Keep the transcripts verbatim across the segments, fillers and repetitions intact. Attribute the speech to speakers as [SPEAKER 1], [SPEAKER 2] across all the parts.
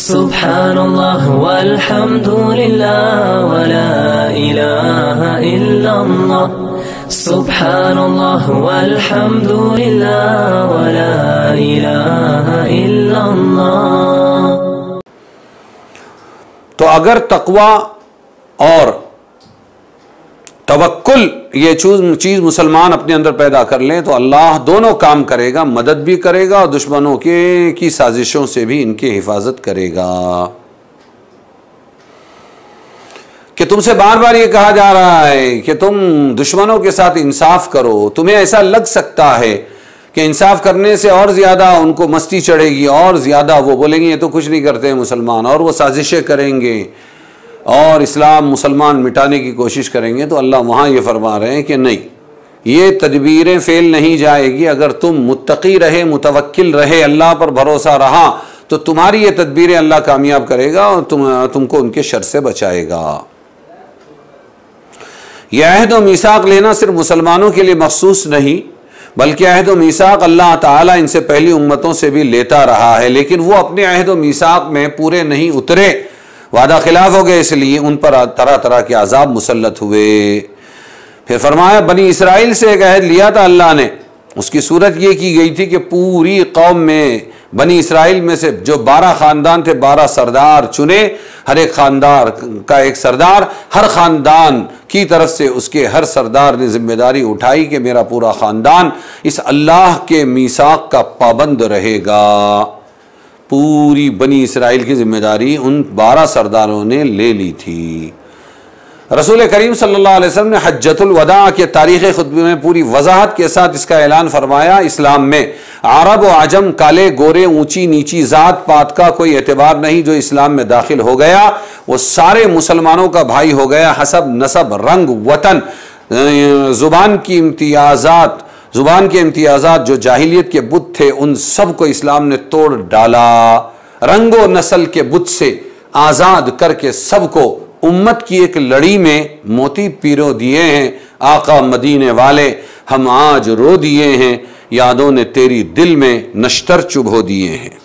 [SPEAKER 1] सुब्हानल्लाह वल्हम्दुलिल्लाह वला इलाहा इल्लल्लाह सुब्हानल्लाह वल्हम्दुलिल्लाह वला इलाहा इल्लल्लाह।
[SPEAKER 2] तो अगर तकवा और तवक्कुल ये चीज मुसलमान अपने अंदर पैदा कर लें तो अल्लाह दोनों काम करेगा, मदद भी करेगा और दुश्मनों के की साजिशों से भी इनकी हिफाजत करेगा। कि तुमसे बार बार ये कहा जा रहा है कि तुम दुश्मनों के साथ इंसाफ करो। तुम्हें ऐसा लग सकता है कि इंसाफ करने से और ज़्यादा उनको मस्ती चढ़ेगी और ज़्यादा वो बोलेंगे ये तो कुछ नहीं करते हैं मुसलमान, और वो साजिशें करेंगे और इस्लाम मुसलमान मिटाने की कोशिश करेंगे। तो अल्लाह वहाँ ये फरमा रहे हैं कि नहीं, ये तदबीरें फेल नहीं जाएगी। अगर तुम मुत्तकी रहे, मुतवक्किल रहे, अल्लाह पर भरोसा रहा तो तुम्हारी ये तदबीरें अल्लाह कामयाब करेगा और तुम तुमको उनके शर से बचाएगा। यह अहद व मीसाक लेना सिर्फ मुसलमानों के लिए मखसूस नहीं, बल्कि अहद व मीसाक अल्लाह ताला इनसे पहली उम्मतों से भी लेता रहा है, लेकिन वो अपने अहद व मीसाक में पूरे नहीं उतरे, वादा खिलाफ हो गए, इसलिए उन पर तरह तरह के अजाब मुसल्लत हुए। फिर फरमाया बनी इसराइल से एक अहद लिया था अल्लाह ने, उसकी सूरत ये की गई थी कि पूरी कौम में बनी इसराइल में से जो बारह ख़ानदान थे, बारह सरदार चुने, हर एक ख़ानदार का एक सरदार, हर ख़ानदान की तरफ से उसके हर सरदार ने जिम्मेदारी उठाई कि मेरा पूरा ख़ानदान इस अल्लाह के मीसाक का पाबंद रहेगा। पूरी बनी इसराइल की जिम्मेदारी उन बारह सरदारों ने ले ली थी। रसूल करीम सल्लल्लाहु अलैहि वसल्लम ने हज्जतुल वदा के तारीख़ खुतबे में पूरी वजाहत के साथ इसका ऐलान फरमाया। इस्लाम में अरब व अजम, काले गोरे, ऊंची नीची, ज़ात पात का कोई एतबार नहीं। जो इस्लाम में दाखिल हो गया वो सारे मुसलमानों का भाई हो गया, हसब नसब, रंग, वतन, ज़ुबान की इम्तियाज़ात, ज़ुबान के इम्तियाज़ात जो जाहिलियत के बुत थे उन सब को इस्लाम ने तोड़ डाला। रंगो नस्ल के बुत से आज़ाद करके सबको उम्मत की एक लड़ी में मोती पीरो दिए हैं। आका मदीने वाले हम आज रो दिए हैं, यादों ने तेरी दिल में नश्तर चुभो दिए हैं।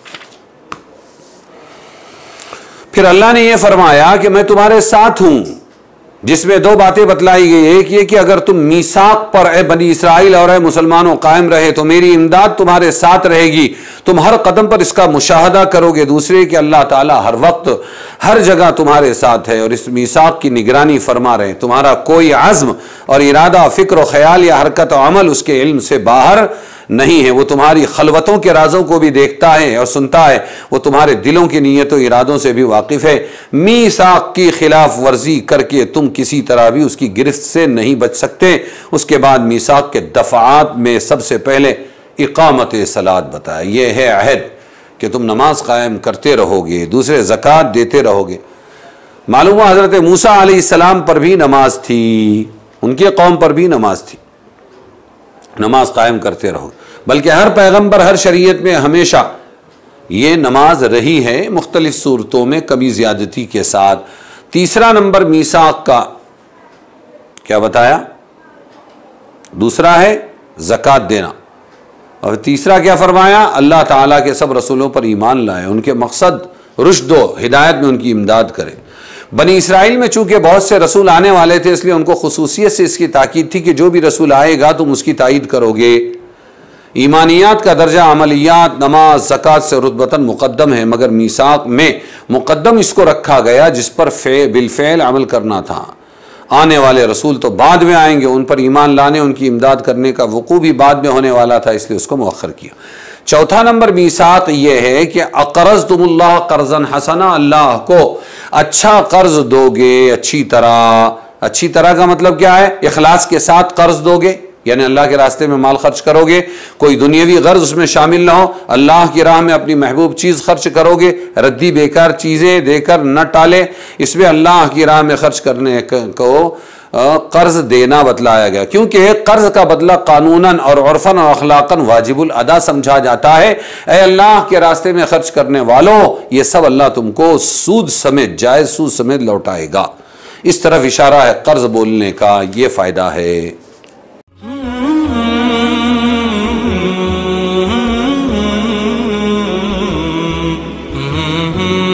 [SPEAKER 2] फिर अल्लाह ने यह फरमाया कि मैं तुम्हारे साथ हूं, जिसमें दो बातें बतलाई गई। एक ये कि अगर तुम मीसाक पर ए बनी इसराइल और ए मुसलमानों कायम रहे तो मेरी इमदाद तुम्हारे साथ रहेगी, तुम हर कदम पर इसका मुशाहदा करोगे। दूसरे कि अल्लाह ताला हर वक्त हर जगह तुम्हारे साथ है और इस मीसाक की निगरानी फरमा रहे। तुम्हारा कोई अज़्म और इरादा, फिक्र और ख्याल या हरकत और अमल उसके इल्म से बाहर नहीं है। वो तुम्हारी खलवतों के राजों को भी देखता है और सुनता है। वो तुम्हारे दिलों की नीयतों इरादों से भी वाकिफ है। मीसाक की खिलाफ वर्जी करके तुम किसी तरह भी उसकी गिरफ्त से नहीं बच सकते। उसके बाद मीसाक के दफ़ात में सबसे पहले इकामत सलात बताया। ये है अहद कि तुम नमाज कायम करते रहोगे, दूसरे ज़कात देते रहोगे। मालूम हुआ हज़रत मूसा अलैहिस्सलाम पर भी नमाज थी, उनके कौम पर भी नमाज थी। नमाज कायम करते रहो, बल्कि हर पैगंबर हर शरीयत में हमेशा ये नमाज रही है, मुख्तलिफ सूरतों में कमी ज़्यादती के साथ। तीसरा नंबर मीसाक का क्या बताया? दूसरा है ज़कात देना, और तीसरा क्या फरमाया? अल्लाह ताला के सब रसूलों पर ईमान लाए, उनके मकसद रुश्द व हिदायत में उनकी इमदाद करें। बनी इसराइल में चूंकि बहुत से रसूल आने वाले थे, इसलिए उनको खुसूसियत से इसकी ताकीद थी कि जो भी रसूल आएगा तुम उसकी तायीद करोगे। ईमानियात का दर्जा अमलियात, नमाज, ज़कात से रुतबतन मुक़द्दम है, मगर मीसाक में मुक़द्दम इसको रखा गया जिस पर फे बिलफ़ेल अमल करना था। आने वाले रसूल तो बाद में आएंगे, उन पर ईमान लाने, उनकी इमदाद करने का वक़ू भी बाद में होने वाला था, इसलिए उसको मुअख्खर किया। चौथा नंबर मीसाक ये है कि अक़रज़्तुमुल्लाह क़र्ज़न हसना, अल्लाह को अच्छा कर्ज दोगे, अच्छी तरह। अच्छी तरह का मतलब क्या है? इखलास के साथ कर्ज दोगे, यानी अल्लाह के रास्ते में माल खर्च करोगे, कोई दुनियावी गर्ज उसमें शामिल ना हो। अल्लाह की राह में अपनी महबूब चीज़ खर्च करोगे, रद्दी बेकार चीज़ें देकर न टाले। इसमें अल्लाह की राह में खर्च करने को कर्ज देना बतलाया गया, क्योंकि कर्ज का बदला कानूनन और उर्फन और अखलाकन वाजिबुल अदा समझा जाता है। ए अल्लाह के रास्ते में खर्च करने वालों, ये सब अल्लाह तुमको सूद समेत, जायज़ सूद समेत लौटाएगा। इस तरफ इशारा है कर्ज बोलने का, ये फ़ायदा है।
[SPEAKER 1] Mm-hmm. नहीं